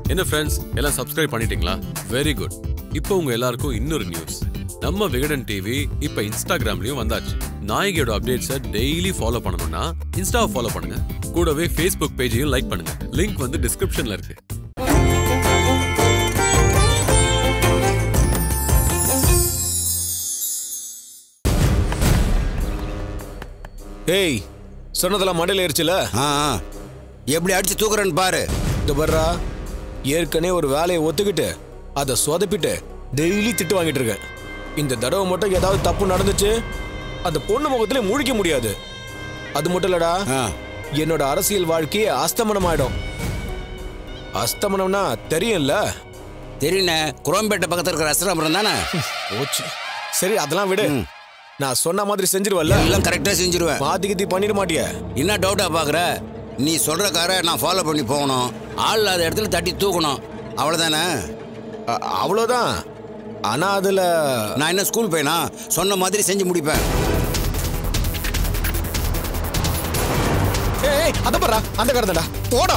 என்ன ஃப்ரெண்ட்ஸ் எல்லாம் சப்ஸ்கிரைப் பண்ணிட்டீங்களா? Very good. இப்போ உங்க எல்லாருக்கும் இன்னொரு நியூஸ். நம்ம விகடன் டிவி இப்போ இன்ஸ்டாகிராம்லயும் வந்தாச்சு. நாயகியோட அப்டேட்ஸை டெய்லி ஃபாலோ பண்ணணும்னா இன்ஸ்டாவை ஃபாலோ பண்ணுங்க. கூடவே ஃபேஸ்புக் பேஜையும் லைக் பண்ணுங்க. லிங்க் வந்து டிஸ்கிரிப்ஷன்ல இருக்கு. ஏய், சொன்னதெல்லாம் மண்டையில் ஏறிச்சுல? எப்படி அடிச்சு தூக்குறேன்னு பாரு. இது வர்றா, ஏற்கனவே ஒரு வேலையை ஒத்துக்கிட்டு அதை சொதப்பிட்டு டெய்லி திட்டு வாங்கிட்டு இருக்கேன். இந்த தடவை மட்டும் ஏதாவது தப்பு நடந்துச்சு அந்த பொண்ணு முகத்திலே முழிக்க முடியாது. அது மட்டும் இல்லடா, என்னோட அரசியல் வாழ்க்கையே அஸ்தமனம் ஆயிடும். அஸ்தமனம்னா தெரியும்ல? தெரியுண்ணே, குரோம்பேட்டை பக்கத்தில் இருக்கிற அஸ்தமனம் தானே. போச்சு. சரி, அதெல்லாம் விடு. நான் சொன்ன மாதிரி செஞ்சிருவல்ல? எல்லாம் கரெக்டாக செஞ்சிருவேன். மாத்தி கித்தி பண்ணிட மாட்டிய? என்ன டவுட்டா பார்க்குற? நீ சொல்கிற காரை நான் ஃபாலோ பண்ணி போகணும், ஆள் இல்லாத இடத்துல தட்டி தூக்கணும், அவ்வளோதானே? அவ்வளோதான். ஆனால் அதில் நான் என்ன ஸ்கூல் பையனா? சொன்ன மாதிரி செஞ்சு முடிப்பேன். ஏய், அதை பாரா, அந்த காரதடா போடா.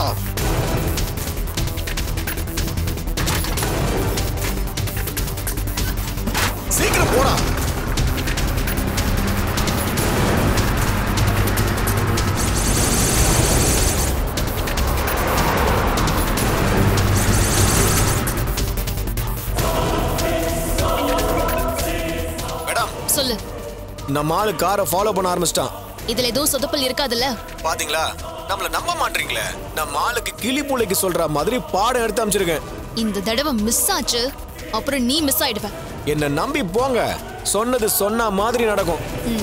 சீக்கிரம் போடா. சொல்லு. நம்ம ஆளு காரை ஃபாலோ பண்ண ஆரம்பிச்சிட்டான். இதுல ஏதோ சொதப்பல் இருக்காதுல்ல? பாத்தீங்களா, நம்மள நம்ப மாட்டீங்களே. நம்ம ஆளுக்கு கிளி பூளைக்கு சொல்ற மாதிரி பாடம் எடுத்து அமைச்சிருக்கேன். இந்த தடவை மிஸ் ஆச்சு, அப்புறம் நீ மிஸ் ஆயிடுவ. என்ன நம்பி போங்க, சொன்னது சொன்ன மாதிரி நடக்கும்.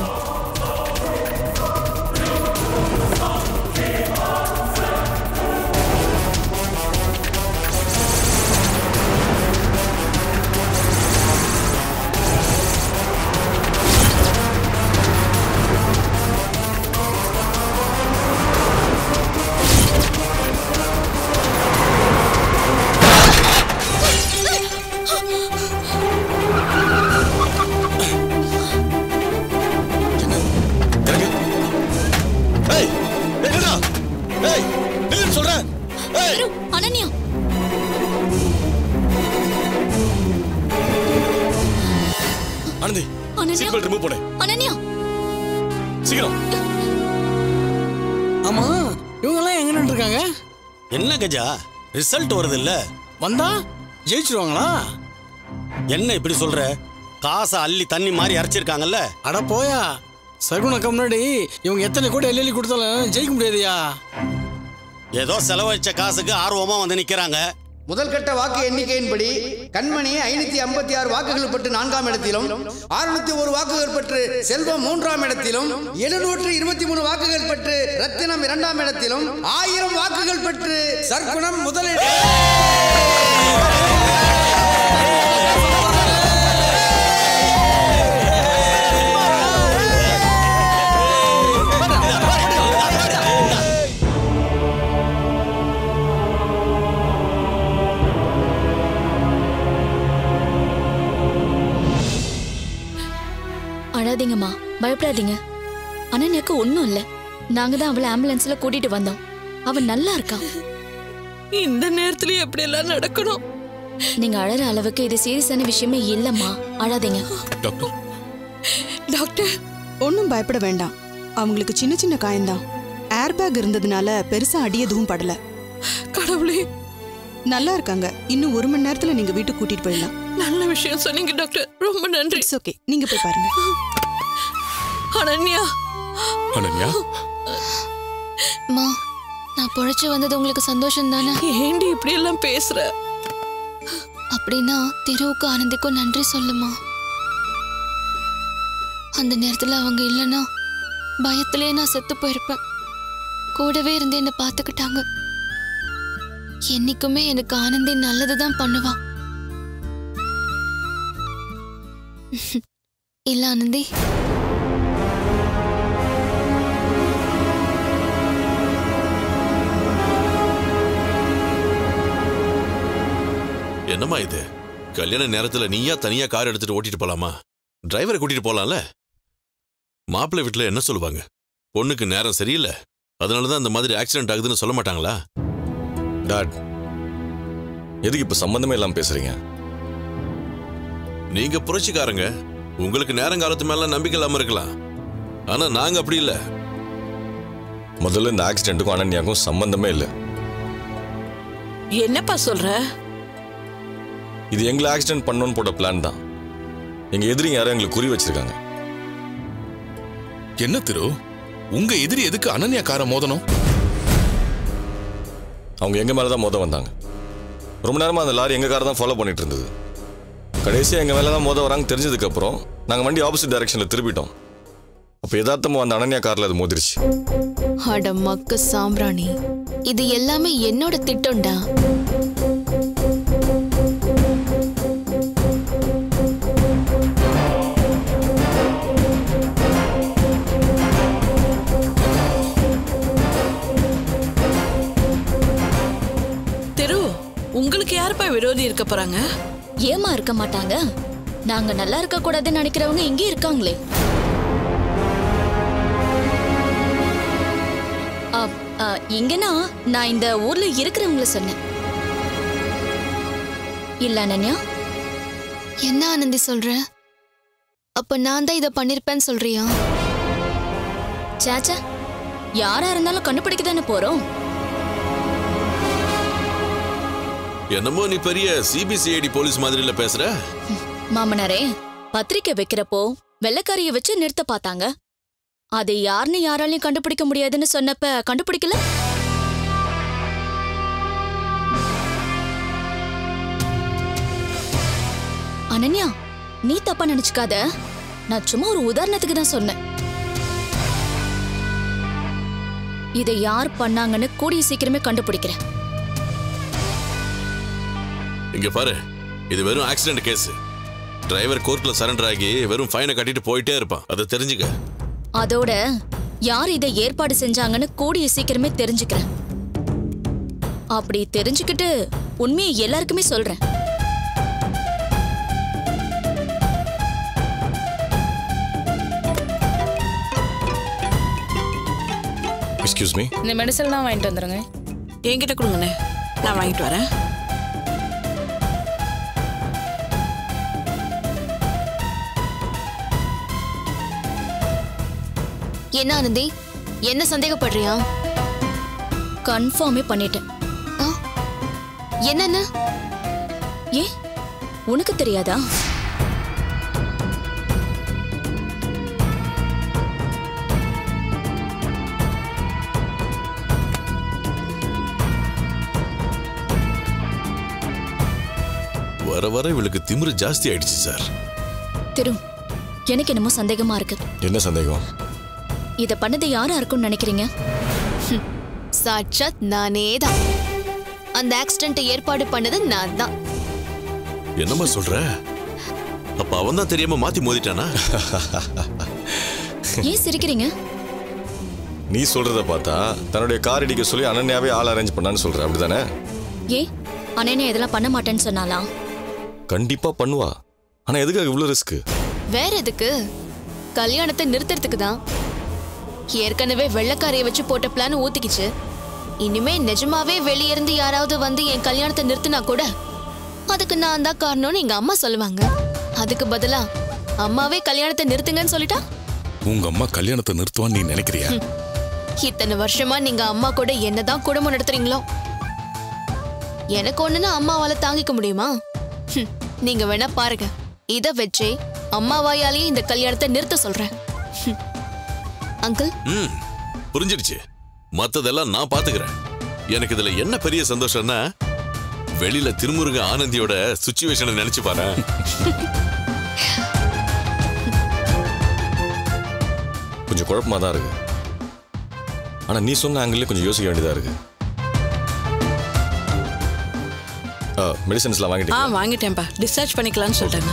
Ananya, Anandhi, seat belt remove பண்ணு. அனன்யா சீக்கிரம். ஆமா, இவங்க எல்லாம் எங்க நின்னுருக்காங்க? என்ன கஜா, ரிசல்ட் வருது இல்ல? வந்தா ஜெயிச்சிருவாங்களா? என்ன இப்படி சொல்ற? காசை அள்ளி தண்ணி மாதிரி அரைச்சிருக்காங்கல்ல. அட போயா, சகுனக்கு முன்னாடி இவங்க எத்தனை கோடி எள்ளி கொடுத்தாலும் ஜெயிக்க முடியாதுயா. ஏதோ செலவழிச்ச காசுக்கு ஆர்வமா வந்து நிக்கிறாங்க. முதல் கட்ட வாக்கு எண்ணிக்கையின்படி கண்மணி 556 வாக்குகள் பெற்று 4ஆம் இடத்திலும், 601 வாக்குகள் பெற்று செல்வம் 3ஆம் இடத்திலும், 723 வாக்குகள் பெற்று ரத்தினம் 2ஆம் இடத்திலும், 1000 வாக்குகள் பெற்று சர்க்குணம் முதலிடம். அழாதீங்கம்மா, பயப்படாதீங்க. அனன்யாக்கு ஒன்னும் இல்ல. நாங்க தான் அவளை ஆம்புலன்ஸ்ல கூட்டிட்டு வந்தோம். அவன் நல்லா இருக்கான். இந்த நேரத்துல எப்படி எல்லாம் நடக்கணும்? நீங்க அழற அளவுக்கு இது சீரியஸான விஷயமே இல்லம்மா. அழாதீங்க. டாக்டர், டாக்டர், ஒன்னும் பயப்பட வேண்டாம். அவங்களுக்கு சின்ன சின்ன காயம்தான். ஏர் பேக் இருந்ததுனால பெருசா அடி எதுவும் படல. கடவுளே, நல்லா இருக்காங்க. இன்னும் 1 மணி நேரத்துல நீங்க வீட்டுக்கு கூட்டிட்டு போயிடலாம். நல்ல விஷயம் சொன்னீங்க டாக்டர், ரொம்ப நன்றி. இட்ஸ் ஓகே, நீங்க போய் பாருங்க. அனன்யா, அனன்யா, மா, நான் பொழைச்சு வந்தது உங்களுக்கு சந்தோஷம் தானே? ஏண்டி இப்படி எல்லாம் பேசுற? அப்படின்னா திருவுக்கு ஆனந்திக்கும் நன்றி சொல்லுமா. அந்த நேரத்துல அவங்க இல்லைன்னா பயத்திலே நான் செத்து போயிருப்பேன். கூடவே இருந்து என்ன பாத்துக்கிட்டாங்க. என்னைக்குமே எனக்கு ஆனந்தி நல்லதுதான் பண்ணுவான். இல்ல ஆனந்தி? என்னம்மா இது? கல்யாண நேரத்துல நீயா தனியா கார் எடுத்துட்டு ஓட்டிட்டு போலாமா? டிரைவரை கூட்டிட்டு போலாம்ல? மாப்பிள்ளை வீட்டுல என்ன சொல்லுவாங்க? பொண்ணுக்கு நேரம் சரியில்லை, அதனாலதான் அந்த மாதிரி ஆக்சிடென்ட் ஆகுதுன்னு சொல்ல மாட்டாங்களா? டாட், எதுக்கு இப்ப சம்பந்தமே இல்லாம பேசுறீங்க? நீங்க புரட்சிக்காரங்க, உங்களுக்கு நேரங்காலத்து மேல நம்பிக்கை இல்லாம இருக்கலாம். ஆனா நாங்க அப்படி இல்ல. முதல்ல இந்த ஆக்சிடென்ட்டுக்கும் அனன்யாக்கும் சம்பந்தமே இல்லை. என்னப்பா சொல்ற? இது எங்களை ஆக்சிடென்ட் பண்ணணும்னு போட்ட பிளான் தான். எங்க எதிரிங்க யாரும் எங்களுக்கு குறி வச்சிருக்காங்க. என்ன திரு, உங்க எதிரி எதுக்கு அனன்யா காரை மோதணும்? அவங்க எங்க மேலதான் மோத வந்தாங்க. ரொம்ப நேரமா அந்த லாரி எங்க காரை தான் ஃபாலோ பண்ணிட்டு இருந்தது. கடைசியா எங்க மேலதான் மோத வராங்க தெரிஞ்சதுக்கு அப்புறம் நாங்க வண்டி ஆப்போசிட் டைரக்ஷன்ல திருப்பிட்டோம். அப்ப யதார்த்தமா அந்த அனன்யா கார்ல அது மோதிருச்சு. அட மக்கு சாம்பிராணி, இது எல்லாமே என்னோட திட்டம்டா. உங்களுக்கு யாருப்பா விரோதி இருக்க போறாங்க? ஏமா இருக்க மாட்டாங்க? நாங்க நல்லா இருக்க கூடாதுன்னு நினைக்கிறவங்க இங்கே இருக்காங்களே. இங்கன்னா நான் இந்த ஊர்ல இருக்கிறவங்கள சொன்னேன். இல்ல அனன்யா? என்ன ஆனந்தி சொல்ற? அப்ப நான் தான் இதை பண்ணிருப்பேன்னு சொல்றியா? சாச்சா, யாரா இருந்தாலும் கண்டுபிடிக்க தானே போறோம். என்னமோ நீ பெரிய சிபிசிஐடி போலீஸ் மாதிரில பேசுற. மாமனாரே, பத்திரிக்கை வைக்கிறப்போ வெள்ளக்காரிய வச்சு நிறுத்த பார்த்தாங்க. அது யாருன்னு யாராலையும் கண்டுபிடிக்க முடியாதுன்னு சொன்னப்ப கண்டுபிடிக்கல. அனன்யா, நீ தப்பா நினைச்சுக்காத. நான் சும்மா ஒரு உதாரணத்துக்கு தான் சொன்னேன். இதை யார் பண்ணாங்கன்னு கூடிய சீக்கிரமே கண்டுபிடிக்கிறேன். இங்க பாரு, இது வெறும் ஆக்சிடென்ட் கேஸ். டிரைவர் கோர்ட்ல சரண்டர் ஆகி வெறும் ஃபைனை கட்டிட்டு போயிட்டே இருப்பான். அதை தெரிஞ்சுக்க. அதோட யார் இதை ஏற்பாடு செஞ்சாங்கன்னு கூடிய சீக்கிரமே தெரிஞ்சுக்கிறேன். அப்படி தெரிஞ்சுக்கிட்டு உண்மையை எல்லாருக்குமே சொல்றேன். Excuse me. இந்த மெடிசன் நான் வாங்கிட்டு வந்துருங்க. என்கிட்ட கொடுங்கண்ணே, நான் வாங்கிட்டு வரேன். என்ன ஆனந்தி, என்ன சந்தேகப்படுறியா? கன்ஃபார்மே பண்ணிட்டேன். என்னன்னு? ஏ, உனக்கு தெரியாதா? வர வர இவளுக்கு திமிரு ஜாஸ்தி ஆயிடுச்சு சார். திரு, எனக்கு என்னமோ சந்தேகமா இருக்கு. என்ன சந்தேகம்? இத பண்ணது யாரா இருக்கும்னு நினைக்கிறீங்க? சாட்சாத் நானே தான். அந்த ஆக்சிடென்ட் ஏற்பாடு பண்ணது நான் தான். என்னம்மா சொல்ற? அப்ப அவன் தான் தெரியாம மாத்தி மோதிட்டானா? ஏன் சிரிக்கிறீங்க? நீ சொல்றத பார்த்தா தன்னுடைய கார் இடிக்க சொல்லி அனன்யாவே ஆள் அரேஞ்ச் பண்ணான்னு சொல்ற, அப்படிதானே? ஏ, அனன்யா இதெல்லாம் பண்ண மாட்டேன்னு சொன்னாலா? கண்டிப்பா பண்ணுவா. ஆனா எதுக்காக இவ்வளவு ரிஸ்க்? வேற எதுக்கு? கல்யாணத்தை நிறுத்துறதுக்கு தான். ஏற்கனவே வெள்ளக்காரையை வச்சு போட்ட பிளான் ஊத்திக்கிச்சு. இனிமே நிஜமாவே வெளியிருந்து யாராவது வந்து என் கல்யாணத்தை நிறுத்தினா கூட அதுக்கு நான் தான் காரணம்னு எங்க அம்மா சொல்லுவாங்க. அதுக்கு பதிலா அம்மாவே கல்யாணத்தை நிறுத்துங்கன்னு சொல்லிட்டா உங்க அம்மா கல்யாணத்தை நிறுத்துவான்னு நீ நினைக்கிறியா? இத்தனை வருஷமா நீங்க அம்மா கூட என்னதான் குடும்பம் நடத்துறீங்களோ, எனக்கு ஒண்ணுன்னா அம்மாவால தாங்கிக்க முடியுமா? நீங்க வேணா பாருங்க, இத வச்சே அம்மா வாயாலேயே இந்த கல்யாணத்தை நிறுத்த சொல்றேன். அங்கிள், புரிஞ்சிடுச்சு. மத்ததெல்லாம் நான் பாத்துக்கிறேன். எனக்கு இதுல என்ன பெரிய சந்தோஷம்னா, வெளியில திருமுருக ஆனந்தியோட சிச்சுவேஷனை நினைச்சு பாரு. கொஞ்சம் குழப்பமா தான் இருக்கு. ஆனா நீ சொன்ன ஆங்கிள் கொஞ்சம் யோசிக்க வேண்டியதா இருக்கு. மெடிசன்ஸ்லாம் வாங்கிட்டீங்களா? வாங்கிட்டேன்ப்பா. டிஸ்சார்ஜ் பண்ணிக்கலாம்னு சொல்லிட்டாங்க.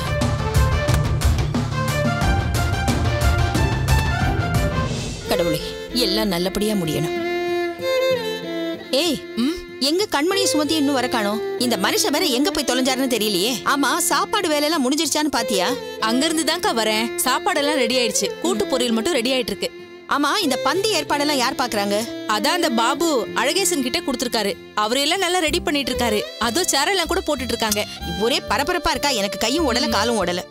கடவுளே, எல்லாம் நல்லபடியா முடியணும். ஏய், எங்க கண்மணியை சுமத்தி இன்னும் வர காணோம்? இந்த மனுஷன் வேற எங்க போய் தொலைஞ்சாருன்னு தெரியலையே. ஆமா, சாப்பாடு வேலையெல்லாம் முடிஞ்சிருச்சான்னு பாத்தியா? அங்க இருந்து தான்க்கா வரேன். சாப்பாடெல்லாம் ரெடி ஆயிடுச்சு. கூட்டு பொரியல் மட்டும் ரெடி ஆயிட்டு இருக்கு. ஆமா இந்த பந்தி ஏற்பாடெல்லாம் யார் பாக்குறாங்க? அதான் அந்த பாபு அழகேசன் கிட்ட கொடுத்திருக்காரு. அவரெல்லாம் நல்லா ரெடி பண்ணிட்டு இருக்காரு. அதோ சேரெல்லாம் கூட போட்டுட்டு இருக்காங்க. ஒரே பரபரப்பா இருக்கா. எனக்கு கையும் ஓடல காலும் ஓடல.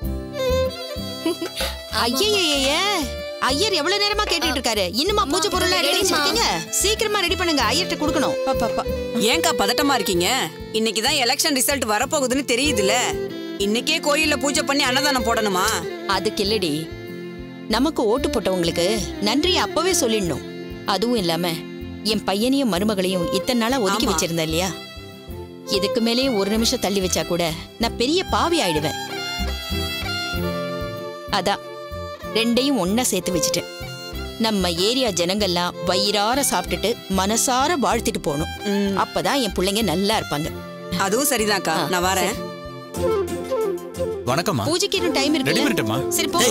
ஐயையே ஐயர் எவ்வளவு நேரமா கேட்டுட்டு இருக்காரு. இன்னுமா பூஜை பொருள் ரெடி பண்ணிட்டீங்க? சீக்கிரமா ரெடி பண்ணுங்க, ஐயர்ட்ட கொடுக்கணும். ஏங்கா பதட்டமா இருக்கீங்க? இன்னைக்கு தான் எலெக்ஷன் ரிசல்ட் வரப்போகுதுன்னு தெரியுதுல. இன்னைக்கே கோயில்ல பூஜை பண்ணி அன்னதானம் போடணுமா? அதுக்கு இல்லடி, நமக்கு ஓட்டு போட்டவங்களுக்கு நன்றி அப்பவே சொல்லிடணும். அதுவும் இல்லாம என் பையனையும் மருமகளையும் இத்தனை நாளா ஒதுக்கி வச்சிருந்தேன் இல்லையா, இதுக்கு மேலே ஒரு நிமிஷம் தள்ளி வச்சா கூட நான் பெரிய பாவி ஆயிடுவேன். அதான் ரெண்டையும் ஒன்னா சேர்த்து வச்சுட்டேன். நம்ம ஏரியா ஜனங்கள்லாம் வயிறார சாப்பிட்டுட்டு மனசார வாழ்த்திட்டு போகணும். அப்பதான் என் பிள்ளைங்க நல்லா இருப்பாங்க. அதுவும் சரிதான்க்கா, நான் வரேன். வணக்கம்மா. பூஜைக்கு இன்னும் டைம் இருக்கு. ரெடி பண்ணிட்டேமா? சரி போ.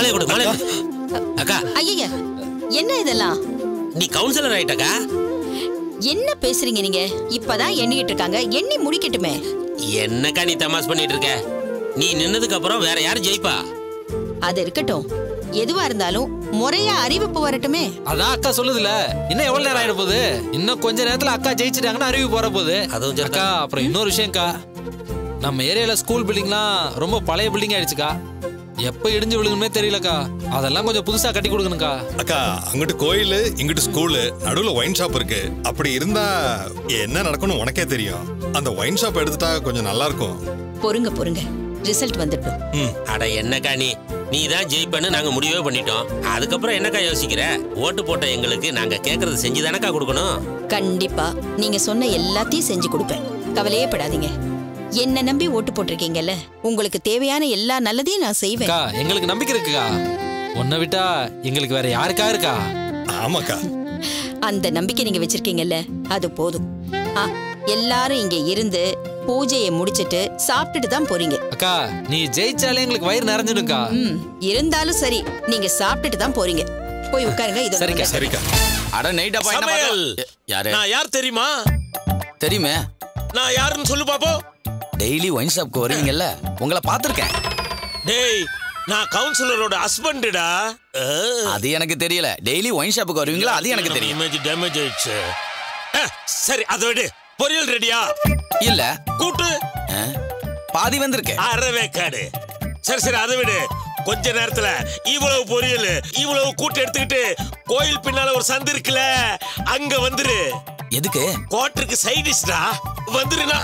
அக்கா ஐயா என்ன இதெல்லாம்? நீ கவுன்சிலர் ஆயிட்டக்கா? என்ன பேசுறீங்க நீங்க? இப்பதான் எண்ணிட்டு இருக்காங்க, எண்ணி முடிக்கட்டுமே. என்னக்கா நீ தமாஷ் பண்ணிட்டு இருக்க? நீ நின்னதுக்கு அப்புறம் வேற யார் ஜெயிப்பா? அது இருக்கட்டும், எதுவா இருந்தாலும் முறையா அறிவிப்பு வரட்டுமே. அதான் அக்கா சொல்லுதுல, இன்னும் எவ்வளவு நேரம் ஆயிட போகுது? இன்னும் கொஞ்ச நேரத்துல அக்கா ஜெயிச்சிட்டாங்கன்னா அறிவிப்பு போற போகுது. அக்கா அப்புறம் இன்னொரு விஷயம்க்கா, நம்ம ஏரியால ஸ்கூல் பில்டிங்லாம் ரொம்ப பழைய பில்டிங் ஆயிடுச்சுக்கா. எப்ப இடிஞ்சு விழுகுமே தெரியலக்கா. அதெல்லாம் கொஞ்சம் புதுசா கட்டி கொடுக்கணும்க்கா. அக்கா அங்கிட்டு கோயில் இங்கிட்டு ஸ்கூலு, நடுவுல ஒயின் ஷாப் இருக்கு. அப்படி இருந்தா என்ன நடக்கும்னு உனக்கே தெரியும். அந்த ஒயின் ஷாப் எடுத்துட்டா கொஞ்சம் நல்லா இருக்கும். பொறுங்க பொறுங்க, ரிசல்ட் வந்துட்டோம். அட என்னக்கா நீ தான் ஜெயிப்பன்னு நாங்க முடிவே பண்ணிட்டோம். அதுக்கப்புறம் என்னக்கா யோசிக்கிற? ஓட்டு போட்ட எங்களுக்கு நாங்க கேக்குறது செஞ்சுதானக்கா கொடுக்கணும். கண்டிப்பா நீங்க சொன்ன எல்லாத்தையும் செஞ்சு கொடுப்பேன், கவலையே படாதீங்க. என்ன நம்பி ஓட்டு போட்டிருக்கீங்கல்ல, உங்களுக்கு தேவையான எல்லா நல்லதையும் நான் செய்வேன். எங்களுக்கு நம்பிக்கை இருக்குக்கா. உன்னை விட்டா எங்களுக்கு வேற யாருக்கா இருக்கா? ஆமாக்கா. அந்த நம்பிக்கை நீங்க வச்சிருக்கீங்கல்ல, அது போதும். எல்லாரும் இங்க இருந்து பூஜையை முடிச்சிட்டு சாப்பிட்டுட்டு தான் போறீங்க. அக்கா நீ ஜெயிச்சாலே எங்களுக்கு வயிறு நிறைஞ்சிடும்க்கா. இருந்தாலும் சரி, நீங்க சாப்பிட்டுட்டு தான் போறீங்க. போய் உட்காருங்க. இது சரிக்கா சரிக்கா. அட நைட்டா சமையல். யாரு? நான் யார் தெரியுமா? தெரியுமே. நான் யாருன்னு சொல்லு பாப்போம். டெய்லி ஒயின் ஷாப்க்கு வருவீங்கல்ல, உங்களை பார்த்திருக்கேன். டேய் நான் கவுன்சிலரோட ஹஸ்பண்டா. அது எனக்கு தெரியல. டெய்லி ஒயின் ஷாப்புக்கு வருவீங்களா, அது எனக்கு தெரியும். இமேஜ் டேமேஜ் ஆயிடுச்சு. சரி அதை விடு. பொரியல் ரெடியா? இல்ல. கூட்டு பாதி வந்திருக்கு. அறவேக்காடு. சரி சரி அதை விடு. கொஞ்ச நேரத்துல இவ்வளவு பொரியல் இவ்வளவு கூட்டு எடுத்துக்கிட்டு கோயில் பின்னால ஒரு சந்து இருக்குல்ல, அங்க வந்துரு. எதுக்கு? கோட்டருக்கு சைட் டிஷ்டா. வந்துருனா.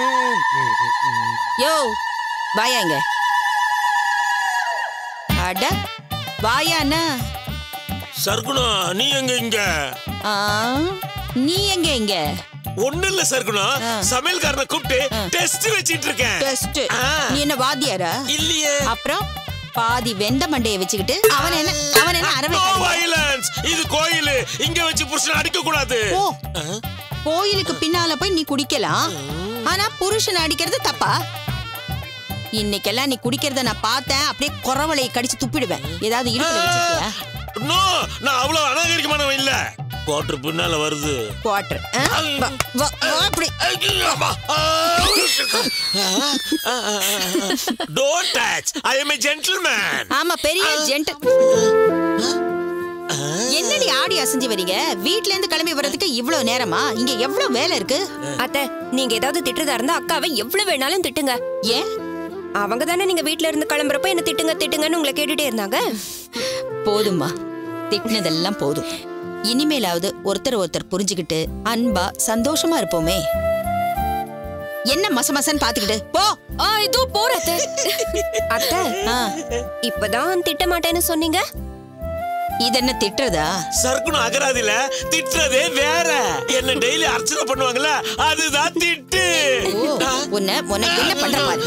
யோ வாயாங்க. அட வாயாண்ணா. சர்க்குணா நீ எங்க இங்க? நீ எங்க இங்க? ஒண்ணு இல்ல சர்க்குணா, சமையல்காரனை கூப்பிட்டு டெஸ்ட் வச்சிட்டு இருக்கேன். டெஸ்ட்? நீ என்ன வாத்தியாரா? இல்லையே. அப்புறம் பாதி வெந்த மண்டைய வச்சுக்கிட்டு அவன் என்ன அரவே? வயலன்ஸ். இது கோயில், இங்க வச்சு புருஷனை அடிக்க கூடாது. கோயிலுக்கு பின்னால போய் நீ குடிக்கலாம், ஆனா புருஷனை அடிக்கிறது தப்பா? இன்னைக்கெல்லாம் நீ குடிக்கிறத நான் பார்த்தேன், அப்படியே குறவளையை கடிச்சு துப்பிடுவேன். ஏதாவது இடுப்புல வச்சிருக்கியா? நோ, நான் அவ்வளவு அநாகரிகமானவன் இல்ல. குவார்டர் பின்னால வருது. Quarter? Don't touch. I am a gentleman. ஆமா பெரிய ஜென்டில். என்னடி ஆடி அசைஞ்சு வரீங்க? வீட்ல இருந்து கிளம்பி வர்றதுக்கு இவ்வளவு நேரமா? இங்க எவ்வளவு வேலை இருக்கு. அத்தை நீங்க ஏதாவது திட்டுறதா இருந்தா அக்காவை எவ்வளவு வேணாலும் திட்டுங்க. ஏன்? அவங்க தானே நீங்க வீட்ல இருந்து கிளம்புறப்ப என்ன திட்டுங்கன்னு உங்களை கேட்டுட்டே இருந்தாங்க. போதும்மா, திட்டினதெல்லாம் போதும். இனிமேலாவது ஒருத்தர் புரிஞ்சுக்கிட்டு அன்பா சந்தோஷமா இருப்போமே. என்ன மசமசன்னு பாத்துக்கிட்டு போ. இதோ போறத. அத்தை இப்பதான் திட்ட மாட்டேன்னு சொன்னீங்க. இது என்ன திட்டுறதா? சர்க்குண அகராதில திட்டுறதே வேற. என்ன டெய்லி அர்ச்சனை பண்ணுவாங்கல்ல, அதுதான் திட்டு. உனக்கு என்ன பண்ற பாரு.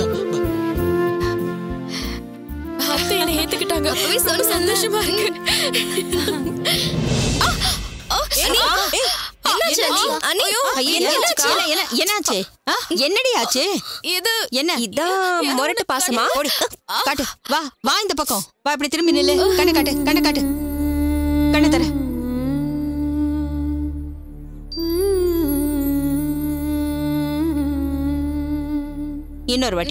அத்தை என்ன ஏத்துக்கிட்டாங்க, அப்பவே சொன்ன சந்தோஷமா இருக்கு. என்னாச்சு? என்னடி ஆச்சு? இது என்ன? இதான் மொரட்டு பாசமா? காட்டு. வா வா இந்த பக்கம் வா. இப்படி திரும்பி நில்லு. கண்ணை காட்டு, கண்ணை காட்டு. கண்ணை தர. இன்னொரு வாட்டி.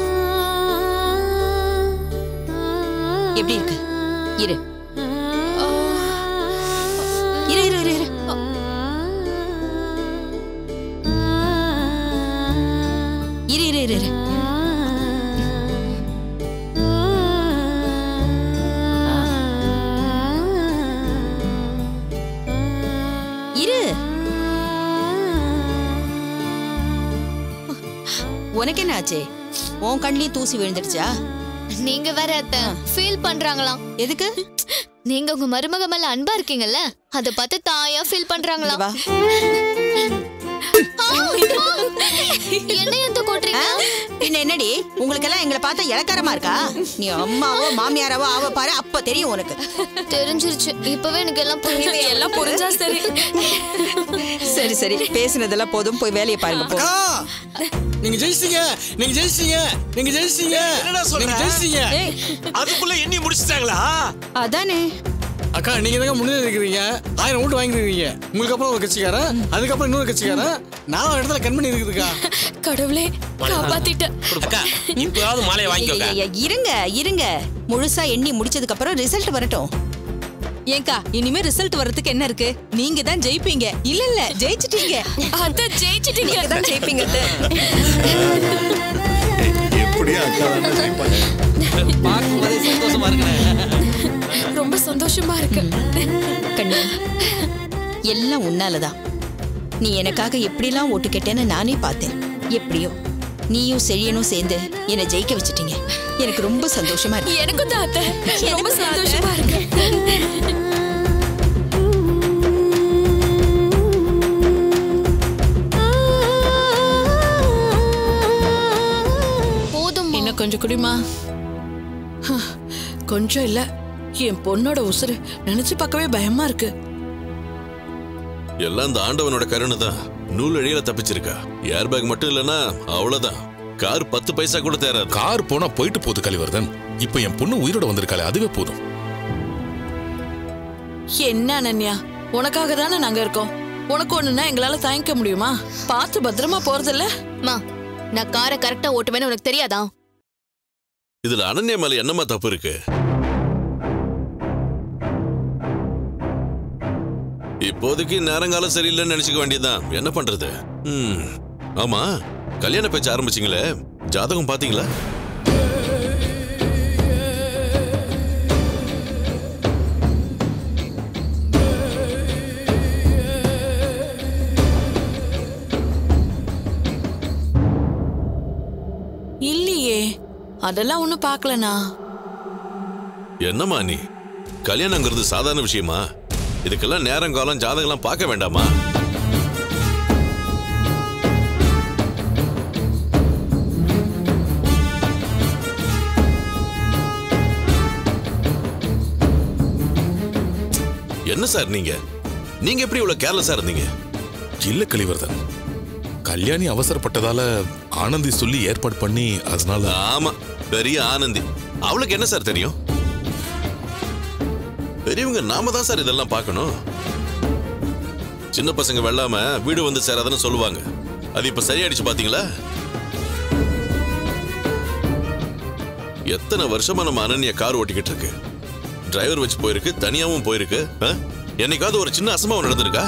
எப்படி இருக்கு? இரு. இரு இரு உனக்கு என்ன ஆச்சு? உன் கண்ணிலையும் தூசி விழுந்துடுச்சா? நீங்க வேற அத்தை ஃபீல் பண்றாங்களாம். எதுக்கு? நீங்க உங்க மருமக மேல அன்பா இருக்கீங்கல்ல, அத பார்த்து தாயா ஃபீல் பண்றாங்களாம். என்ன எந்த கோட்றீங்க? பின்ன என்னடி உங்களுக்கு எல்லாம் எங்களை பார்த்தா இளக்காரமா இருக்கா? நீ அம்மாவோ மாமியாராவோ ஆவ பாரு, அப்ப தெரியும் உனக்கு. தெரிஞ்சிருச்சு, இப்பவே எனக்கு எல்லாம் புரியுது. எல்லாம் புரிஞ்சா சரி. சரி சரி, பேசினதெல்லாம் போதும், போய் வேலையை பாருங்க போ. நீங்க ஜெயிச்சீங்க, நீங்க ஜெயிச்சீங்க, நீங்க ஜெயிச்சீங்க. என்னடா சொல்ற? ஜெயிச்சீங்க. அதுக்குள்ள எண்ணி முடிச்சிட்டாங்களா? அதானே. அக்கா நீங்க தாங்க முன்னாடி இருக்கிறீங்க. 1000 ஓட்டு வாங்கிருக்கீங்க. உங்களுக்கு அப்புறம் ஒரு கட்சிக்காரன், அதுக்கப்புறம் இன்னொரு கட்சிக்காரன். நான் ஒரு இடத்துல கண் பண்ணி இருக்குதுக்கா. கடவுளே காப்பாத்திட்ட. அக்கா இப்போவாவது மாலையை வாங்கிக்கோங்க. இருங்க இருங்க, முழுசா எண்ணி முடிச்சதுக்கு அப்புறம் ரிசல்ட் வரட்டும். ஏங்கா இனிமே ரிசல்ட் வர்றதுக்கு என்ன இருக்கு? நீங்க தான் ஜெயிப்பீங்க. இல்ல இல்ல ஜெயிச்சிட்டீங்க. அத ஜெயிச்சிட்டீங்க. நீங்க தான் ஜெயிப்பீங்க. எப்படியா அக்கா தான் ஜெயிப்பாங்க. பார்க்கும்போதே சந்தோஷமா இருக்குனே. ரொம்ப சந்தோஷமா இருக்கு. கண்ணு எல்லாம் உன்னாலதான். நீ எனக்காக எப்படிலாம் ஓட்டு கேட்டேன்னு நானே பார்த்தேன். எப்படியோ நீயும் செழியனும் சேர்ந்து என்னை ஜெயிக்க வச்சிட்டீங்க. எனக்கு ரொம்ப சந்தோஷமா இருக்கு. எனக்கும் தான் அத்தை ரொம்ப சந்தோஷமா இருக்கு. போதும், இன்னும் கொஞ்சம் குடிமா. கொஞ்சம் இல்ல, என் பொண்ணோட உசுறு நினைச்சு பார்க்கவே பயமா இருக்கு. எல்லாம் இந்த ஆண்டவனோட கருணை தான். நூல் அழியில தப்பிச்சிருக்கா. ஏர் பேக் மட்டும் இல்லனா அவ்வளவுதான். கார் 10 பைசா கூட தேராது. கார் போனா போயிட்டு போகுது கலிவர்தன். இப்ப என் பொண்ணு உயிரோட வந்திருக்காளே, அதுவே போதும். என்ன அனன்யா, உனக்காக தானே நாங்க இருக்கோம். உனக்கு ஒண்ணுன்னா எங்களால தாங்கிக்க முடியுமா? பார்த்து பத்திரமா போறதில்ல. நான் காரை கரெக்டா ஓட்டுவேன்னு உனக்கு தெரியாதா? இதுல அனன்யா மேல என்னமா தப்பு இருக்கு? இப்போதைக்கு நேரங்காலம் சரியில்லைன்னு நினைச்சுக்க வேண்டியதுதான். என்ன பண்றது? ஆமா, கல்யாண பேச்சு ஆரம்பிச்சிங்களே, ஜாதகம் பாத்தீங்களா? இல்லையே, அதெல்லாம் ஒண்ணும் பார்க்கலனா. என்னம்மா நீ? கல்யாணங்கிறது சாதாரண விஷயமா? இதுக்கெல்லாம் நேரம் காலம் ஜாதகம்லாம் பார்க்க வேண்டாமா? என்ன சார் நீங்க எப்படி இவ்வளவு கேர்லெஸ்ஸா இருந்தீங்க? இல்ல கலிவர்தன், கல்யாணி அவசரப்பட்டதால ஆனந்தி சொல்லி ஏற்பாடு பண்ணி, அதனால. ஆமா, பெரிய ஆனந்தி. அவளுக்கு என்ன சார் தெரியும்? பெரியவங்க நாம தான் சார் இதெல்லாம் பார்க்கணும். சின்ன பசங்க வெள்ளாம வீடு வந்து சேராதுன்னு சொல்லுவாங்க. அது இப்ப சரியாயிடுச்சு பாத்தீங்களா? எத்தனை வருஷமா நம்ம அனன்யா கார் ஓட்டிக்கிட்டு இருக்கு. டிரைவர் வச்சு போயிருக்கு, தனியாவும் போயிருக்கு. என்னைக்காவது ஒரு சின்ன அசம்பாவம் நடந்திருக்கா?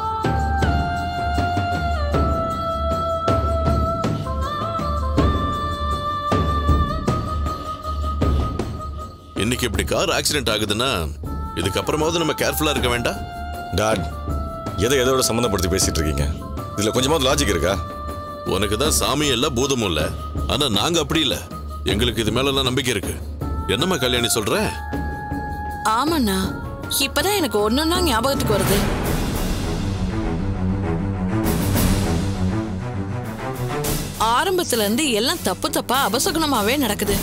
இன்னைக்கு இப்படி கார் ஆக்சிடென்ட் ஆகுதுன்னா இதுக்கப்புறமாவது நம்ம கேர்ஃபுல்லா இருக்க வேண்டாம்? டாட், எதோட சம்மந்தப்படுத்தி பேசிட்டு இருக்கீங்க? இதுல கொஞ்சமாவது லாஜிக் இருக்கா? உனக்கு தான் சாமியும் இல்ல பூதமும் இல்ல. ஆனா நாங்க அப்படி இல்ல. எங்களுக்கு இது மேல நம்பிக்கை இருக்கு. என்னம்மா கல்யாணி சொல்ற? ஆமாண்ணா, இப்பதான் எனக்கு ஒன்னொன்னா ஞாபகத்துக்கு வருது. ஆரம்பத்துல இருந்து எல்லாம் தப்பு தப்பா அபசகுனமாவே நடக்குது.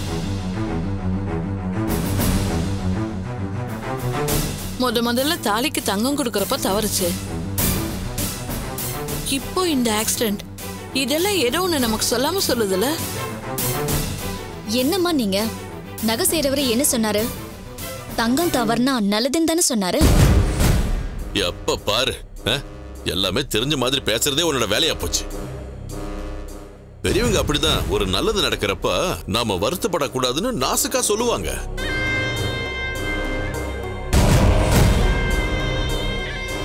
முதல்ல தாலிக்கு தங்கம் கொடுக்கறப்ப தவறுச்சு. இப்போ இந்த ஆக்சிடென்ட், இதெல்லாம் ஏதோ ஒண்ணு நமக்கு சொல்லாம சொல்லுதுல. என்னம்மா நீங்க? நகை செய்றவரை என்ன சொன்னாரு? தங்கம் தவறுனா நல்லதுன்னு தானே சொன்னாரு. எப்ப பாரு எல்லாமே தெரிஞ்ச மாதிரி பேசுறதே உன்னோட வேலையா போச்சு. பெரியவங்க அப்படிதான். ஒரு நல்லது நடக்கிறப்ப நாம வருத்தப்படக்கூடாதுன்னு நாசுக்கா சொல்லுவாங்க.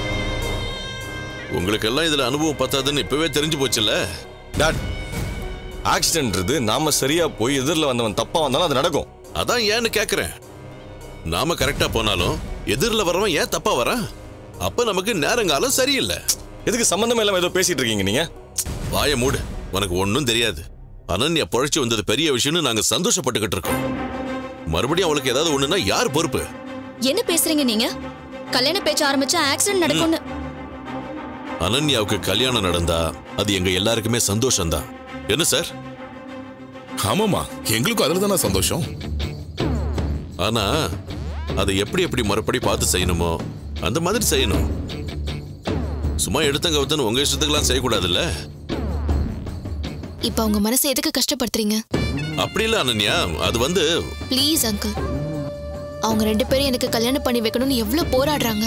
உங்களுக்கு எல்லாம் இதுல அனுபவம் பத்தாதுன்னு இப்பவே தெரிஞ்சு போச்சுல்ல. டாட், ஆக்சிடென்ட்றது நாம சரியா போய் எதிரில் வந்தவன் தப்பா வந்தாலும் அது நடக்கும். அதான் ஏன்னு கேக்குறேன். நாம கரெக்டா போனாலும் எதிரில் வரவன் ஏன் தப்பா வரான்? அப்ப நமக்கு நேரங்காலம் சரியில்லை. எதுக்கு சம்பந்தம் இல்லாம ஏதோ பேசிட்டு இருக்கீங்க நீங்க? வாய மூடு, உனக்கு ஒன்னும் தெரியாது. அனன்யா பொழைச்சு வந்தது பெரிய விஷயம்னு நாங்க சந்தோஷப்பட்டுக்கிட்டு இருக்கோம். மறுபடியும் அவளுக்கு ஏதாவது ஒண்ணுன்னா யார் பொறுப்பு? என்ன பேசுறீங்க நீங்க? கல்யாண பேச்சு ஆரம்பிச்சா ஆக்சிடென்ட் நடக்கும்னு. அனன்யாவுக்கு கல்யாணம் நடந்தா அது எங்க எல்லாருக்குமே சந்தோஷம்தான். என்ன சார்? ஆமாமா, எங்களுக்கும் அதுல தானே சந்தோஷம். ஆனா அதை எப்படி எப்படி முறைப்படி பார்த்து செய்யணுமோ அந்த மாதிரி செய்யணும். சும்மா எடுத்தங்கவுத்தன்னு உங்க இஷ்டத்துக்குலாம் செய்யக்கூடாதுல்ல. இப்ப உங்க மனசை எதுக்கு கஷ்டப்படுத்துறீங்க? அப்படி இல்ல அனன்யா, அது ப்ளீஸ் அங்கிள், அவங்க 2 பேரும் எனக்கு கல்யாணம் பண்ணி வைக்கணும்னு எவ்வளவு போராடுறாங்க.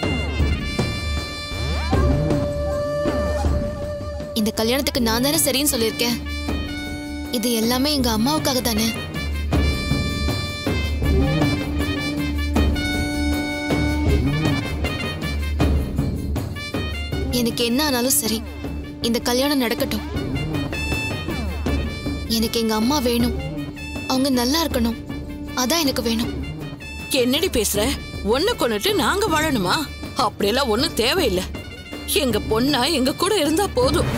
இந்த கல்யாணத்துக்கு நான் தானே சரின்னு சொல்லியிருக்கேன். இது எல்லாமே எங்க அம்மாவுக்காக தானே. எனக்கு என்ன ஆனாலும் சரி, இந்த கல்யாணம் நடக்கட்டும். எனக்கு எங்க அம்மா வேணும், அவங்க நல்லா இருக்கணும், அதான் எனக்கு வேணும். என்னடி பேசுற? ஒண்ணு கொண்டுட்டு நாங்க வாழணுமா? அப்படியெல்லாம் ஒண்ணும் தேவையில்லை. எங்க பொண்ணா எங்க கூட இருந்தா போதும்.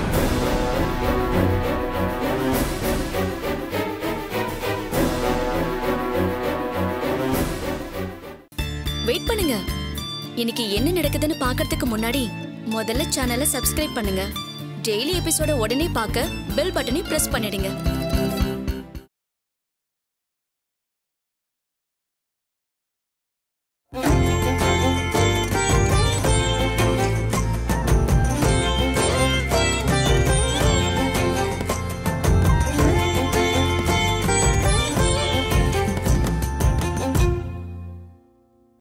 வெயிட் பண்ணுங்க. இன்னைக்கு என்ன நடக்குதுன்னு பார்க்கிறதுக்கு முன்னாடி முதல்ல சேனலை சப்ஸ்கிரைப் பண்ணுங்க. டெய்லி எபிசோட உடனே பார்க்க பெல் பட்டனை பிரஸ் பண்ணிடுங்க.